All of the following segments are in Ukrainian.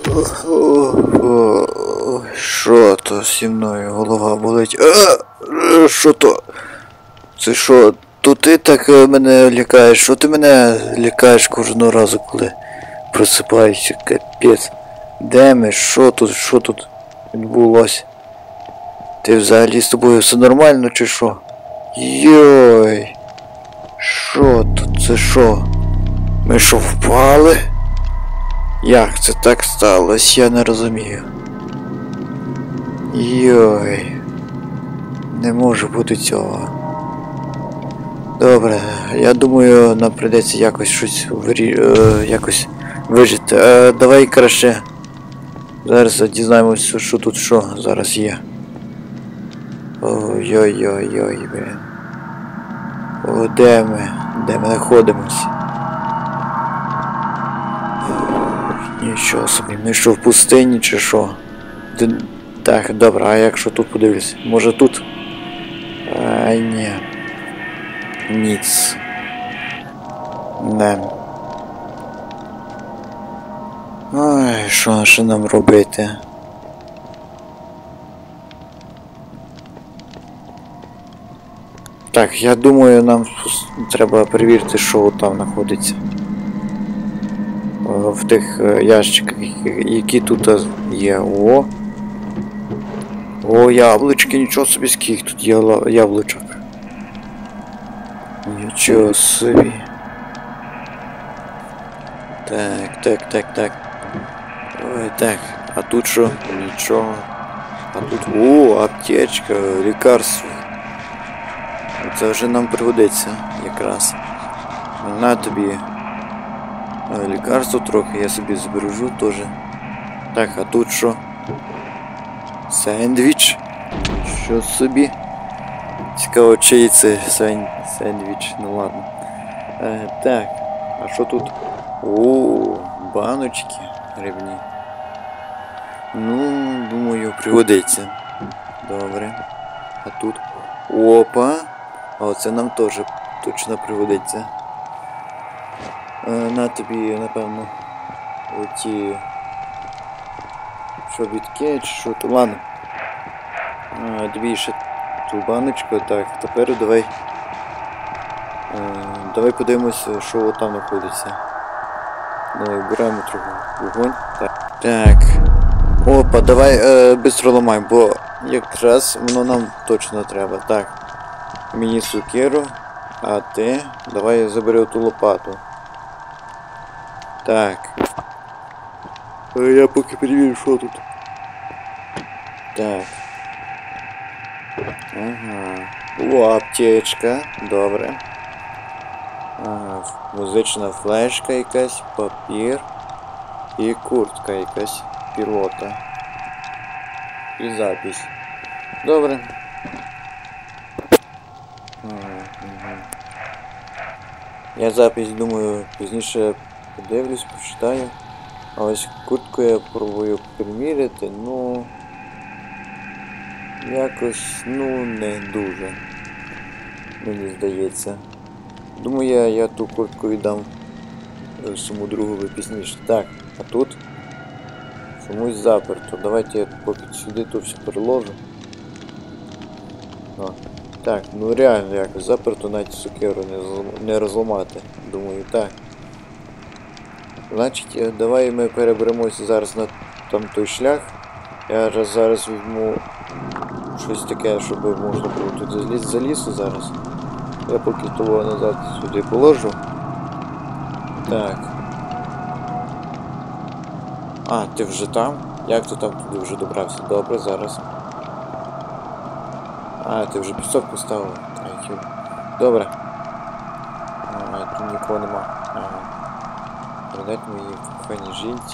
Що то зі мною? Голова болить. Що то? Це що? То ти так мене лякаєш? Що ти мене лякаєш кожного разу, коли просипаюся? Капець. Де ми? Що тут відбулося? Ти взагалі з тобою все нормально чи що? Йой! Що тут? Це що? Ми що, впали? Як це так сталося? Я не розумію. Йой. Не може бути цього. Добре, я думаю, нам прийдеться якось щось якось вижити. Давай краще. Зараз дізнаємося, що тут зараз є. Ой-ой-ой-ой, блін. О, де ми? Де ми знаходимося? Нічого собі, ми що в пустині чи що? Так, добре, а якщо тут подивлюсь? Може тут? Ай, ні. Ніц. Не. Ой, що нам робити? Так, я думаю, нам треба перевірити, що там знаходиться. В тих ящиках, які тут є. О, яблучки, нічого собі, скільки тут є яблучок. Нічого собі. Так. Ой, так, а тут що? Нічого. А тут, аптечка, лікарство. Це вже нам пригодиться якраз. На тобі лікарство трохи, я собі збережу теж. Так, а тут що? Сендвіч? Що собі? Цікаво, чиї це сендвіч, ну ладно. Так, а що тут? Баночки грибні. Ну, думаю, пригодиться. Добре. А тут? Опа! А оце нам теж точно пригодиться. На тобі, напевно, оті чобітки, чи що то. Ладно. Тобі ще ту баночку. Так, тепер давай подивимося, що там знаходиться. Ну, беремо трохи вогонь. Так. Опа, давай бистро ламаємо, бо якраз воно нам точно треба. Так. Мені сукеру, а ти давай забери ту лопату. Так. Я поки перевірю, що тут. Так. Ага. Аптечка. Добре. Ага. Музична флешка якась, папір. І куртка якась пілота. І запись. Добре. Я запись, думаю, пізніше подивлюсь, прочитаю. А ось куртку я пробую приміряти, ну... якось, не дуже. Мені здається. Думаю, я ту куртку віддам своєму другові пізніше. Так, а тут? Чомусь заперто. Давайте я поки сюди то все переложу. Так, ну реально якось заперто, навіть сукеру не розламати. Думаю, так. Значить, давай ми переберемося зараз на той шлях. Я зараз візьму щось таке, щоб можна було тут залізти зараз. Я поки того назад сюди положу. Так. А, ти вже там? Як ти там туди вже добрався? Добре, зараз. А, ти вже пісок поставив. Добре. Тут нікого нема. Передати моїй коханій жінці.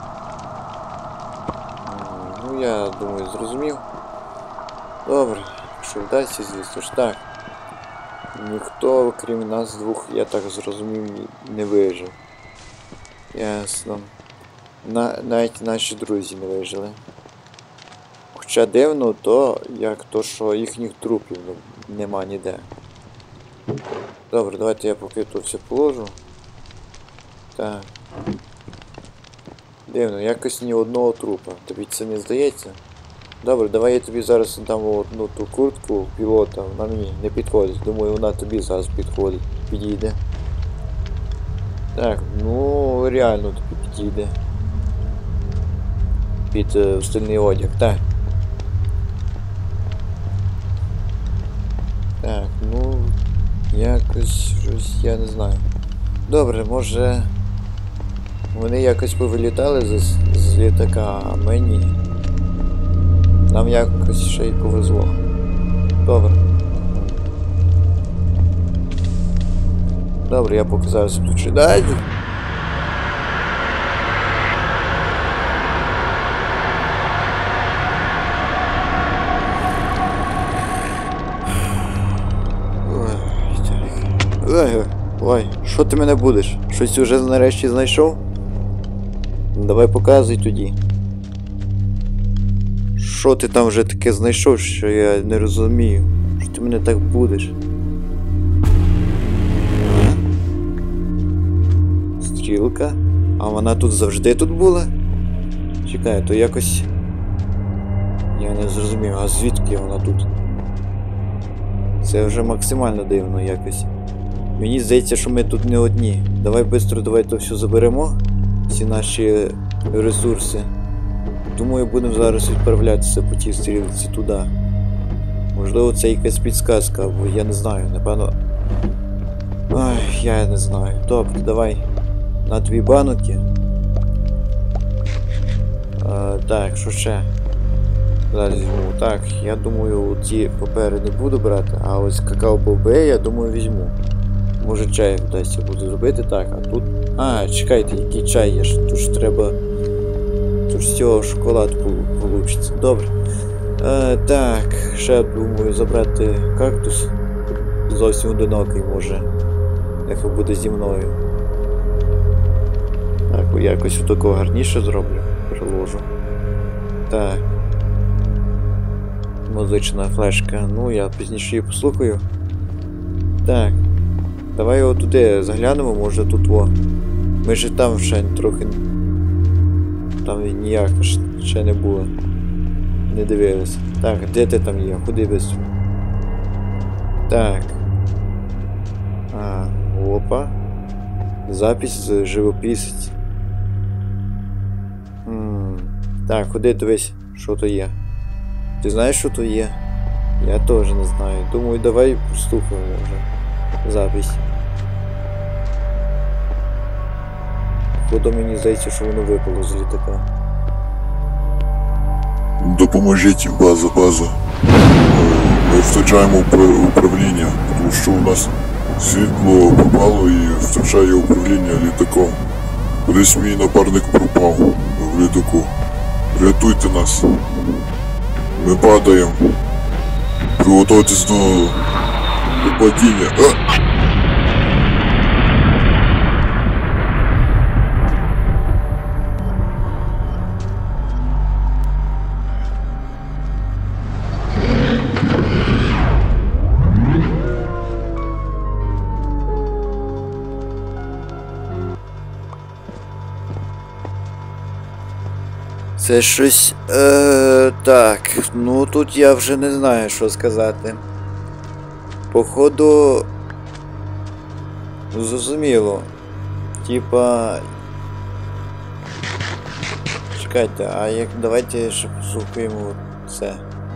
Ну, я думаю, зрозумів. Добре, якщо вдасться, звісно ж так. Ніхто, крім нас двох, я так зрозумів, не вижив. Ясно. Навіть наші друзі не вижили. Хоча дивно то, як то, що їхніх трупів нема ніде. Добре, давайте я поки тут все положу. Так. Дивно, якось ні одного трупа. Тобі це не здається? Добре, давай я тобі зараз дам одну ту куртку пілота, вона мені не підходить. Думаю, вона тобі зараз підходить. Підійде. Так, ну реально тобі підійде. Під стильний одяг, так. Так, ну якось щось я не знаю. Добре, може вони якось повилітали з літака, а мені нам якось ще й повезло. Добре. Добре, я поки зараз включу. Дай! Ой, що ти мене будеш? Щось уже нарешті знайшов? Давай показуй тоді. Що ти там вже таке знайшов, що я не розумію? Що ти мене так будеш? Стрілка? А вона тут завжди тут була? Чекай, то якось... Я не зрозумів, а звідки вона тут? Це вже максимально дивно якось. Мені здається, що ми тут не одні. Давай швидко, давай то все заберемо. Всі наші ресурси. Думаю, будемо зараз відправлятися по тій стрілці туди. Можливо, це якась підсказка, або я не знаю, напевно... Ой, я не знаю. Добре, давай. На 2 банки. Так, що ще? Зараз візьму. Так, я думаю, ті папери не буду брати, а ось какао-боби, я думаю, візьму. Може чай вдасться буду зробити. Так, а тут... А, чекайте, який чай є, тут ж треба... Тут з цього шоколад получиться. Добре. Так, ще думаю забрати кактус. Зовсім одинокий може. Нехай буде зі мною. Так, якось такого гарніше зроблю. Приложу. Так. Музична флешка. Ну, я пізніше її послухаю. Так. Давай його туди заглянемо, може тут во. Ми ж там ще трохи... Там ніяк ще не було. Не дивилися. Так, де ти там є? Ходи швидко. Так. Опа. Запись з живописець. Так, ходи дивись, що то є. Ти знаєш, що то є? Я теж не знаю. Думаю, давай послухаємо вже запись. Походу мені здається, що воно випало з літака. Допоможіть, база. Ми втрачаємо управління, тому що у нас світло пропало і втрачає управління літаком. Кудись мій напарник пропав в літаку. Рятуйте нас. Ми падаємо. Приготуйтесь до падіння. Це щось... Так, ну тут я вже не знаю, що сказати. Походу... Зрозуміло. Типа... Чекайте, а як... Давайте ще послухаємо це.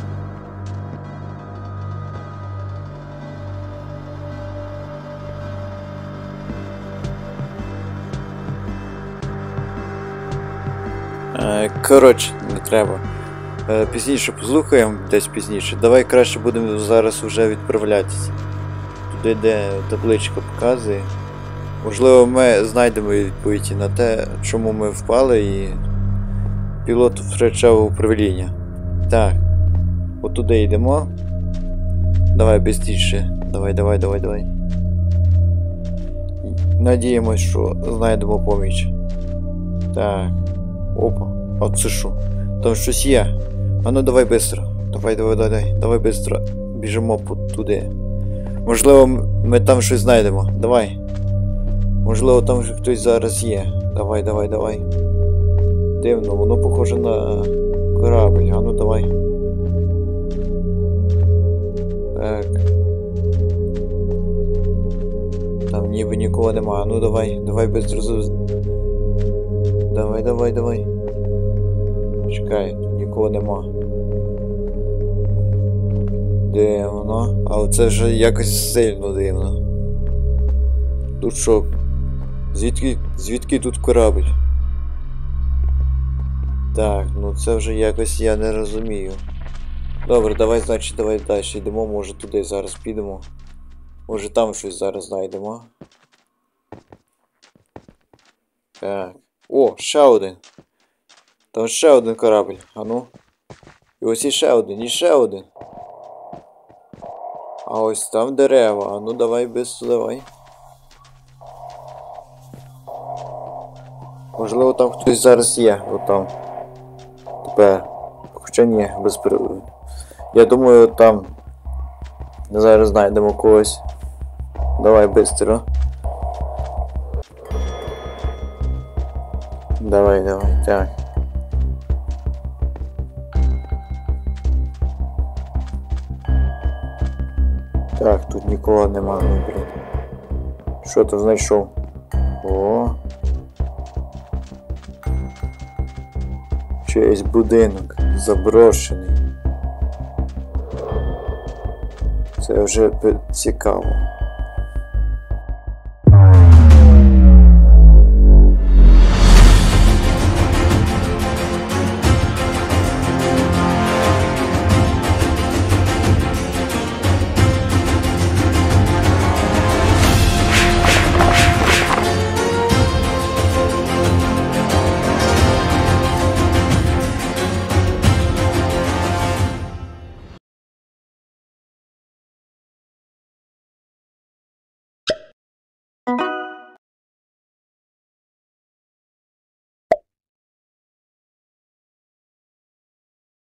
Коротше, не треба. Пізніше послухаємо, десь пізніше. Давай краще будемо зараз вже відправлятися. Туди, де табличка показує. Можливо, ми знайдемо відповідь на те, чому ми впали і пілот втрачав управління. Так. От туди йдемо. Давай швидше. Давай. Надіємось, що знайдемо поміч. Так. Опа, а це що? Там щось є. А ну давай быстро. Давай быстро. Біжимо туди. Можливо, ми там щось знайдемо. Давай. Можливо, там вже хтось зараз є. Давай. Дивно, воно похоже на корабль. А ну давай. Так. Там ніби нікого нема. А ну давай, давай без розу. Давай. Чекай, тут нікого нема. Де воно? А це вже якось сильно дивно. Тут що? Звідки тут корабль? Так, ну це вже якось я не розумію. Добре, давай, значить, давай далі йдемо, може туди зараз підемо. Може там щось зараз знайдемо. Так. О, ще один. Там ще один корабль. А ну. І ось іще один, іще один. А ось там дерева. А ну давай давай. Можливо там хтось зараз є. Отам. Тепер. Хоча ні, без приводу. Я думаю там. Зараз знайдемо когось. Давай быстро. Давай, так. Так, тут нікого нема, ну блін. Що ти знайшов? О. Чийсь будинок заброшений. Це вже цікаво.